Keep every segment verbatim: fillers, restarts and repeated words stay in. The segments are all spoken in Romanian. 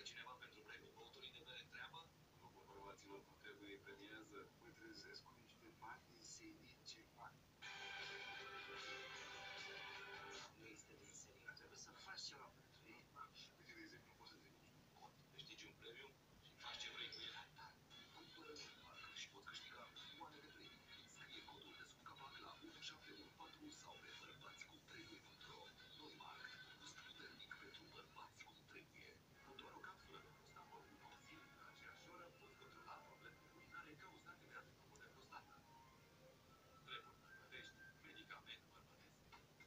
cineva pentru premiu. Băuturii de bere întreabă? După bărbaților cu trebuie premiază, mă trezesc cu niște bani din serie ce fac. Nu este din serie. Trebuie să faci ceva pentru ei. Uite, de exemplu, poți să trimiți un cod, Câștigi un premiu și faci ce vrei cu el. cumpără un parc și poți câștiga milioane de premii. Scrie codul de sub capac la unu șapte unu patru sau pe bărbați cum trebuie punct ro. Noimark, gust puternic pentru bărbați cum trebuie. Cu doar o capsulă de prostamol unosil, în aceeași oră poți controla probleme urinare cauzate de adenomul de prostată. Treburi bărbătești, medicament bărbătesc.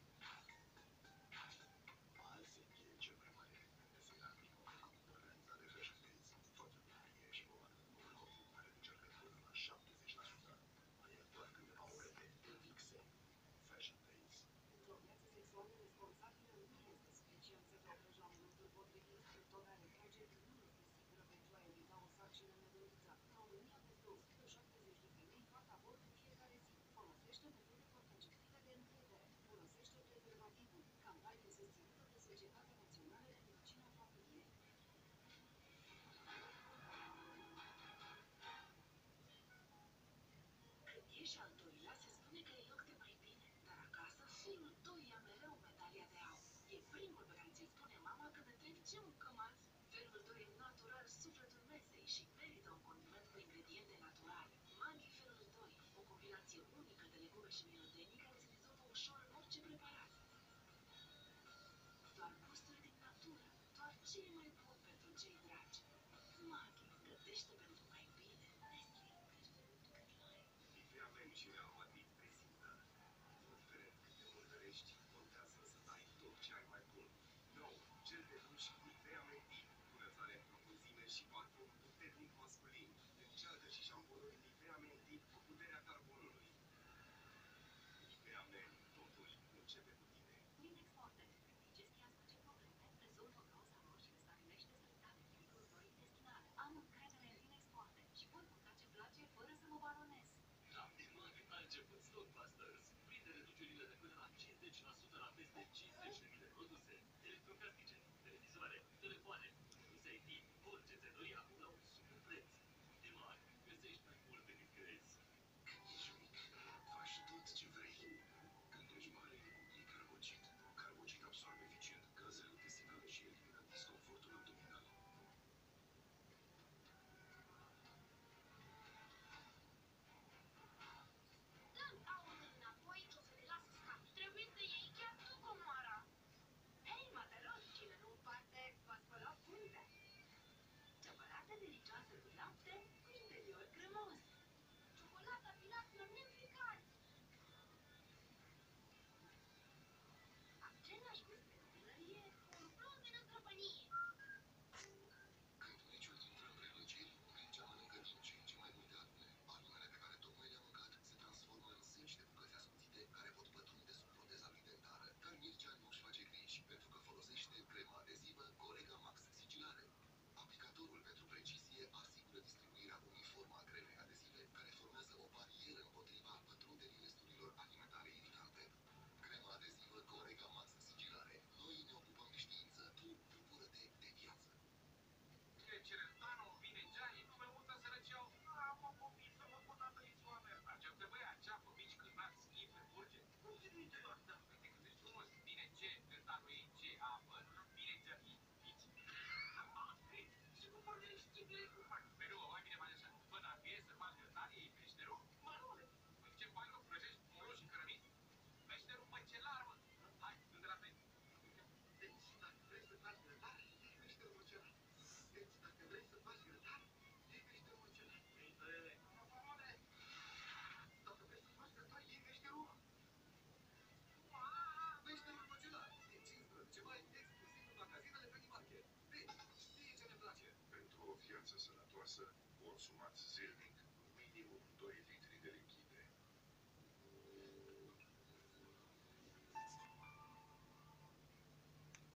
Alfing e cel mai mare de amic organizat de Fashion Days. Toată lumea și povara de numărul copil care încearcă până la șaptezeci la sută. Mai e doar câteva ore pe Elixir. Fashion Days. Într-o viață sexuală responsabilă nu este suficient să te oprești la momentul potrivit. Fructoarea retragere nu este sigură pentru a evita o sarcină nedorită. În România, peste o sută șaptezeci de femei fac avort în fiecare zi. Folosește metode contraceptive de încredere. Folosește prezervativul. Campanie susținută de Societatea Națională de Medicină a Familiei. Când ieși al doilea, se spune că e loc de mai bine. Dar acasă, fiul tău ia mereu medalia de aur. E primul pe care ți-l spune mama când întrebi ce mâncăm azi. Felul tău e natural sufletul mesei și merită un condiment cu ingrediente naturale. Maggi Felul doi, o combinație unică de legume și mirodenii care se dizolvă ușor în orice preparat. Doar gusturi din natură, doar ce e mai bun pentru cei dragi. Maggi, gătește pentru mai bine. Nivea Men și Real Madrid prezintă. Indiferent cât de mult rărești, contează să dai tot ce ai mai bun. Nou, gel de duș Nivea Men Deep, curățare în profunzime și parfum puternic masculin. Încearcă și șamponul Nivea Men Deep cu puterea carbonului. Nivea Men, totul începe cu tine. Windex Forte. Digestia face probleme, rezolvă groza lor și le stabilește stabilitate filtrul lor intestinale. Am încredere în Windex Forte și pot mânca ce place fără să mă baronez. La EMAG a început Stockbusters. Prinde reducerile de până la cincizeci la sută la peste cincizeci de mii de produse. Electrocasnice, televizoare, telefoane, produse I T, orice ți-ai dori acum la un super preț. EMAG, găsești mai mult decât crezi. Când ești mic, faci tot ce vrei. Când ești mare, iei carbocid. Carbocid absorbe eficient gazele intestinale și elimină disconfortul abdominal. Dă-mi aurul înapoi și o să te las să scapi. Trebuie să iei chiar tu comoara. Hei, mătăros, cine nu împarte, va spăla fruntea. Ciocolată delicioasă cu lapte, cu interior cremos. Ciocolata Pilat Magnificat. Același gust de copilărie, un plus de năstrăpănie. Când meciul intră în prelungiri, mingea mănâncă din ce în ce mai multe alune. Alunele pe care tocmai le-a mâncat se transformă în zeci de bucăți ascuțite care pot pătrunde sub proteza lui dentară. Dar Mircea nu-și face griji pentru că folosește crema adezivă Corega Max Sigilare. Aplicatorul pentru precizie asigură distribuirea uniformă a cremei adezive care formează o barieră împotriva pătrunderii resturilor alimentare iritante. Crema adezivă Corega Max Sigilare. Noi ne ocupăm de știință, tu bucură-te de viață. Cerestano, vine Gianni, nu mai multă sărăceau. Am o copii să mă pot dată isoane. Mergem de băia, ceapă, mici, cârnați, schimb, pe burge. Cum se duce doar da? Uite cât ești frumos. Vine ce, gârtanul ei, ce apă. Vine Gianni, mici. Și cu pornire știble, cum fac? Pe nu, mai bine mai așa. Până dacă e să faci grătanie, e peșterul, marole. Păi ce faci, mă, prăjești moroși și cărămiți? Peșterul măcelar, mă. Hai, du-te la pe. Deci, dacă vrei să faci grătare, e peșterul măcelar. Deci, dacă vrei să faci grătare, iei peșterul măcelar. Ei, tărele. Mamole! Dacă vrei să faci grătare, iei peșterul. Peșterul măcelar. Din cincisprezece mai, exclusiv în magazinele Penny Market. Deci, știi ce ne place. Pentru o viață sănătoasă, consumați zilnic